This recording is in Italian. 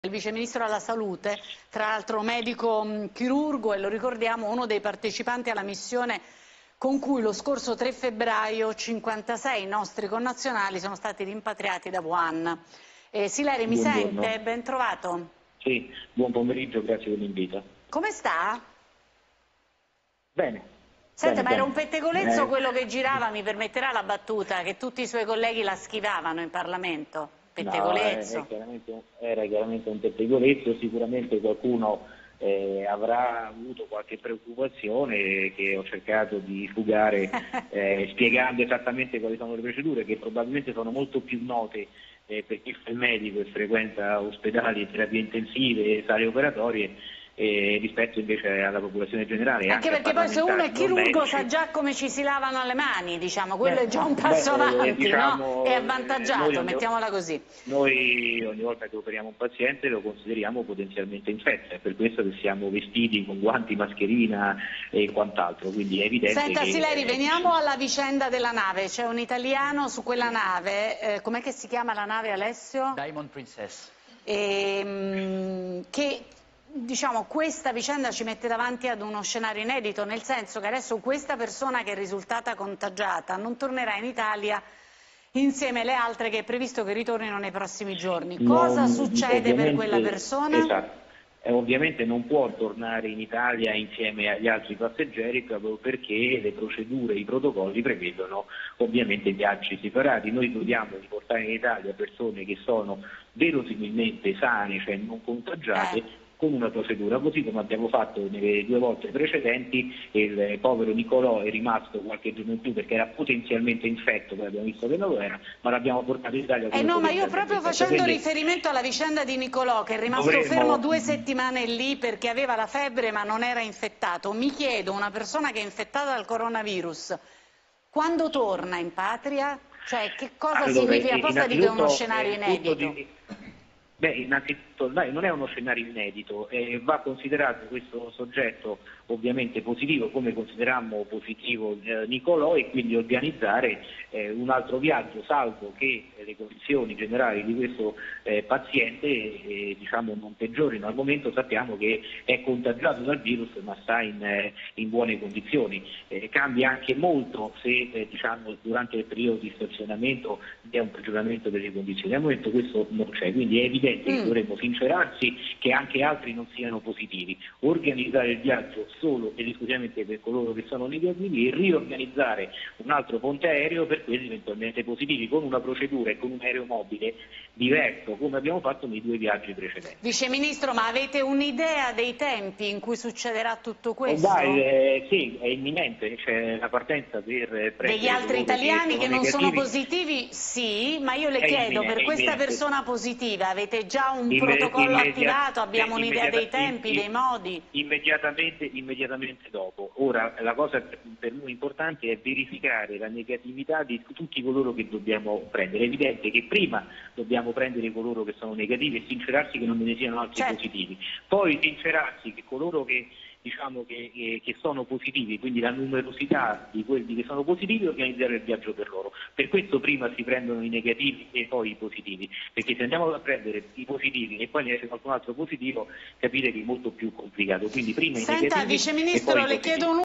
Il Vice Ministro della Salute, tra l'altro medico chirurgo, e lo ricordiamo, uno dei partecipanti alla missione con cui lo scorso 3 febbraio 56 nostri connazionali sono stati rimpatriati da Wuhan. Sileri, mi Buongiorno. sente? Ben trovato. Sì, buon pomeriggio, grazie per l'invito. Come sta? Bene. Senta, Bene, ma era un bene. pettegolezzo quello che girava, mi permetterà la battuta, che tutti i suoi colleghi la schivavano in Parlamento? No, Pettegolezzo. era chiaramente un pettegolezzo, sicuramente qualcuno avrà avuto qualche preoccupazione che ho cercato di fugare spiegando esattamente quali sono le procedure, che probabilmente sono molto più note per chi fa il medico e frequenta ospedali, terapie intensive e sale operatorie, rispetto invece alla popolazione generale e Anche anche a perché poi se uno è parlamentari non chirurgo medici. sa già come ci si lavano le mani, diciamo, quello è già un passo avanti, no? Diciamo, È avvantaggiato, noi mettiamola così. ogni volta che operiamo un paziente lo consideriamo potenzialmente infetto, è per questo che siamo vestiti con guanti, mascherina e quant'altro, quindi è evidente Senta, che... Sileri, veniamo alla vicenda della nave. C'è un italiano su quella nave, com'è che si chiama la nave, Alessio? Diamond Princess. Che diciamo questa vicenda ci mette davanti ad uno scenario inedito, nel senso che adesso questa persona che è risultata contagiata non tornerà in Italia insieme alle altre che è previsto che ritornino nei prossimi giorni. Cosa succede per quella persona? Esatto. Ovviamente non può tornare in Italia insieme agli altri passeggeri proprio perché le procedure, i protocolli prevedono ovviamente viaggi separati. Noi dobbiamo riportare in Italia persone che sono verosimilmente sane, cioè non contagiate, con una procedura, così come abbiamo fatto nelle 2 volte precedenti. Il povero Nicolò è rimasto qualche giorno in più perché era potenzialmente infetto, poi abbiamo visto che non lo era, ma l'abbiamo portato in Italia come no, ma io potenzialmente proprio infetto. facendo Quindi riferimento alla vicenda di Nicolò, che è rimasto fermo 2 settimane lì perché aveva la febbre ma non era infettato, mi chiedo, una persona che è infettata dal coronavirus, quando torna in patria? Cioè, che cosa significa? Apposta dico è uno scenario inedito. Beh, innanzitutto non è uno scenario inedito, va considerato questo soggetto ovviamente positivo come considerammo positivo Nicolò, e quindi organizzare un altro viaggio, salvo che le condizioni generali di questo paziente diciamo non peggiorino. Al momento sappiamo che è contagiato dal virus ma sta in buone condizioni. Cambia anche molto se diciamo, durante il periodo di stazionamento vi è un peggioramento delle condizioni. Al momento questo non c'è, quindi è evidente che dovremmo sincerarsi che anche altri non siano positivi, organizzare il viaggio solo ed esclusivamente per coloro che sono negativi e riorganizzare un altro ponte aereo per quelli eventualmente positivi, con una procedura e con un aereo mobile diverso, come abbiamo fatto nei 2 viaggi precedenti. Vice Ministro, ma avete un'idea dei tempi in cui succederà tutto questo? Sì, è imminente, c'è la partenza per prendere degli altri italiani che non sono positivi, sì, ma io le chiedo, per questa persona positiva avete già un protocollo attivato, abbiamo un'idea dei tempi, dei modi? Immediatamente dopo. Ora, la cosa per noi importante è verificare la negatività di tutti coloro che dobbiamo prendere. È evidente che prima dobbiamo prendere coloro che sono negativi e sincerarsi che non ne siano altri positivi, poi sincerarsi che coloro che diciamo che sono positivi, quindi la numerosità di quelli che sono positivi, organizzare il viaggio per loro. Per questo prima si prendono i negativi e poi i positivi, perché se andiamo a prendere i positivi e poi ne esce qualcun altro positivo, capite che è molto più complicato. Quindi prima i negativi Vice e Ministro, poi i le positivi. chiedo